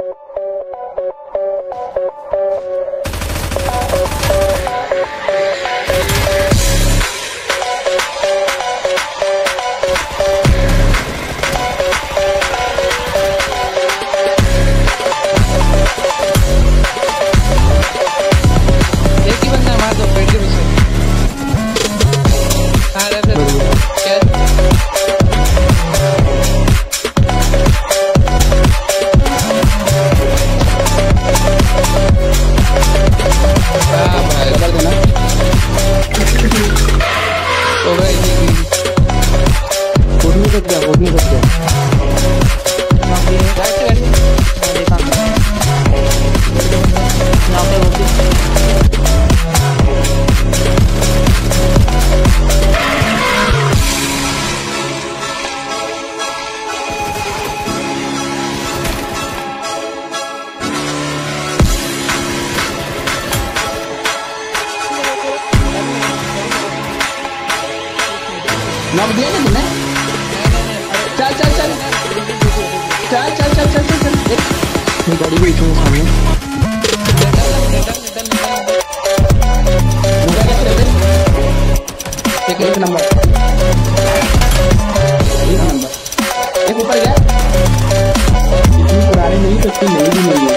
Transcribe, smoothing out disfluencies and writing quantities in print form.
Knock दिया ना तुमने? चल चल चल चल चल चल चल चल चल गाड़ी भी इतना सामने एक नंबर एक ऊपर गया इतनी पुरानी नहीं तो इतनी नई भी नहीं है